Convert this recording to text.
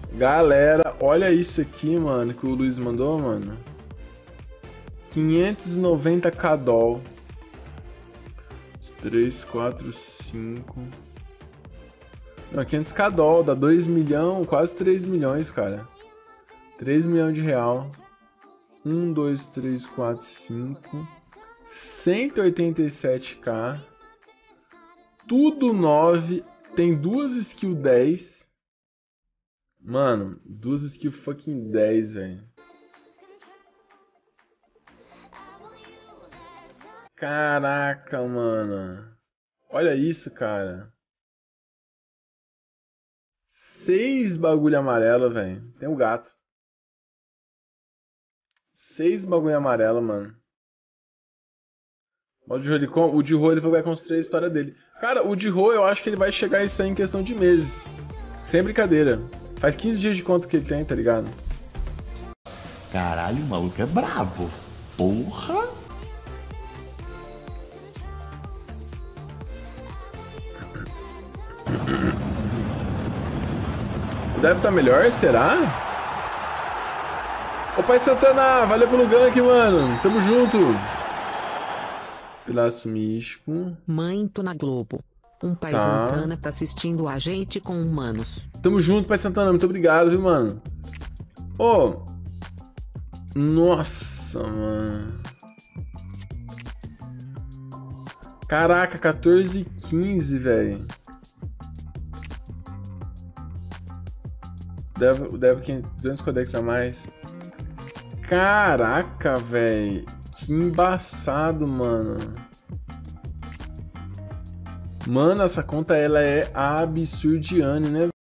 Galera, olha isso aqui, mano, que o Luiz mandou, mano. 590 CADOL. 3, 4, 5. Não, 500 CADOL, dá 2 milhões, quase 3 milhões, cara. 3 milhões de real. 1, 2, 3, 4, 5. 187k. Tudo 9. Tem duas skill 10. Mano, duas skill fucking 10, velho. Caraca, mano. Olha isso, cara. 6 bagulho amarelo, velho. Tem o gato. 6 bagulho amarelo, mano. O Jiho ele vai construir a história dele. Cara, o Jiho eu acho que ele vai chegar a isso aí em questão de meses. Sem brincadeira. Faz 15 dias de conta que ele tem, tá ligado? Caralho, o maluco é brabo. Porra! Deve estar melhor, será? Ô Pai Santana, valeu pelo gank, mano. Tamo junto. Pedaço místico. Mãe, tô na Globo. Um Pai Tá. Santana tá assistindo a gente com humanos. Tamo junto, Pai Santana. Muito obrigado, viu, mano? Ô. Nossa, mano. Caraca, 14 e 15, velho. Deve 200 codex a mais. Caraca, velho. Que embaçado, mano. Mano, essa conta ela é absurdiane, né?